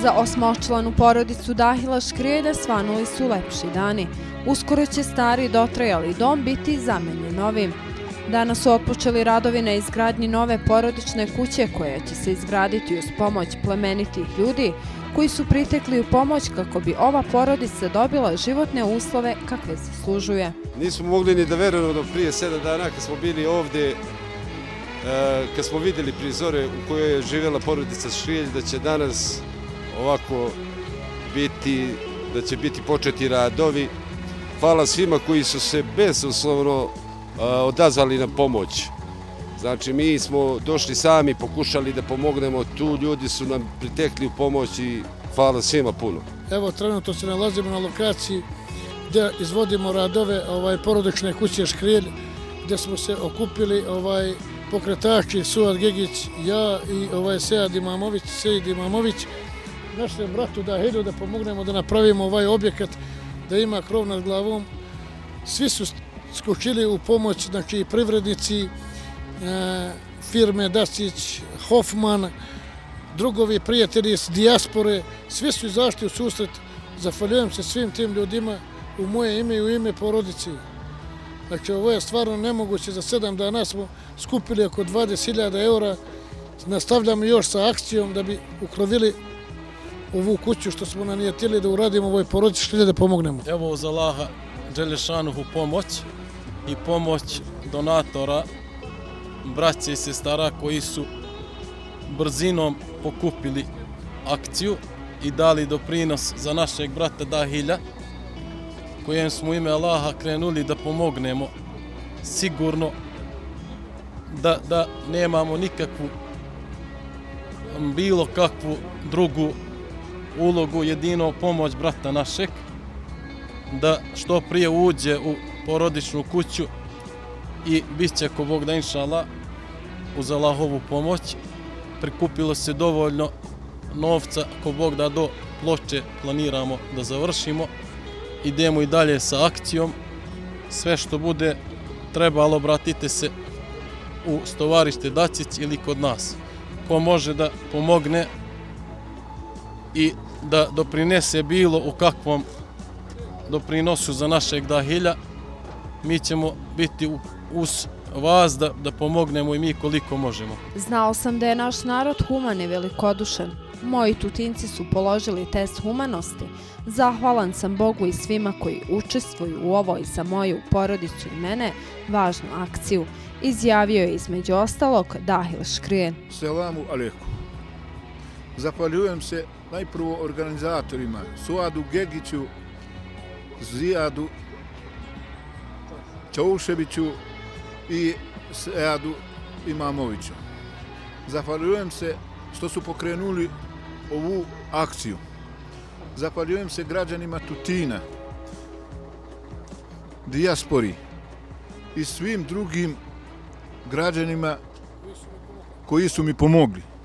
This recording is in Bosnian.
Za osmočlanu porodicu Dahila Škrijeda svanuli su lepši dani. Uskoro će stari dotrajali dom biti zamenjen novim. Danas su otpočeli radovi na izgradnji nove porodične kuće koja će se izgraditi uz pomoć plemenitih ljudi koji su pritekli u pomoć kako bi ova porodica dobila životne uslove kakve zaslužuje. Nismo mogli ni da verujemo do prije 7 dana kad smo bili ovdje, kad smo vidjeli prizore u kojoj je živjela porodica Škrijelj, da će danas ovako biti, da će biti početi radovi. Hvala svima koji su se bezuslovno odazvali na pomoć. Znači, mi smo došli sami, pokušali da pomognemo, tu ljudi su nam pritekli u pomoć i hvala svima puno. Evo, trenutno se nalazimo na lokaciji gdje izvodimo radove porodične kuće Škrijelj, gdje smo se okupili pokretači Suad Gegić, ja i Sejid Imamović, našem bratu Dahilu da pomognemo da napravimo ovaj objekat, da ima krov nad glavom. Svi su skočili u pomoć, znači privrednici, firme Dasić, Hoffman, drugovi prijatelji iz dijaspore, svi su izašli u susret. Zahvaljujem se svim tim ljudima u moje ime i u ime porodice. Znači, ovo je stvarno nemoguće. Za 7 dana smo skupili oko 20.000 eura. Nastavljamo još sa akcijom da bi ukrovili ovu kuću što smo nanijetili da uradimo ovoj porodici Škrijelj da pomognemo. Evo uz Allaha Đelešanuhu pomoć i pomoć donatora, braće i sestara koji su brzinom pokupili akciju i dali doprinos za našeg brata Dahila, kojem smo u ime Allaha krenuli da pomognemo. Sigurno da nemamo nikakvu, bilo kakvu drugu ulogu, jedino pomoć brata našeg, da što prije uđe u porodičnu kuću i bit će ko Bog da inša Allah uz Allahovu pomoć. Prikupilo se dovoljno novca, ko Bog da do ploče planiramo da završimo. Idemo i dalje sa akcijom. Sve što bude trebalo, obratite se u stovarište Dacić ili kod nas. Ko može da pomogne i da doprinese bilo u kakvom doprinosu za našeg Dahila, mi ćemo biti uz vas da pomognemo i mi koliko možemo. Znao sam da je naš narod human i velikodušan. Moji Tutinci su položili test humanosti. Zahvalan sam Bogu i svima koji učestvuju u ovoj za moju porodicu i mene važnu akciju, izjavio je između ostalog Dahil Škrijelj. Selamu alejkum. Zahvaljujem se najprvo organizatorima Suadu Gegiću, Zijadu Čauševiću i Sejidu Imamoviću. Zahvaljujem se što su pokrenuli ovu akciju. Zahvaljujem se građanima Tutina, dijaspori i svim drugim građanima koji su mi pomogli.